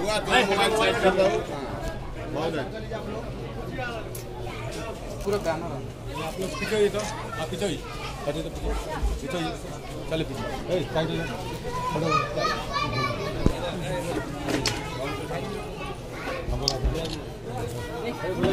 पूरा गाना आप लोग पीछे ही तो आप पीछे ही तो पीछे ही चले पीछे साइड में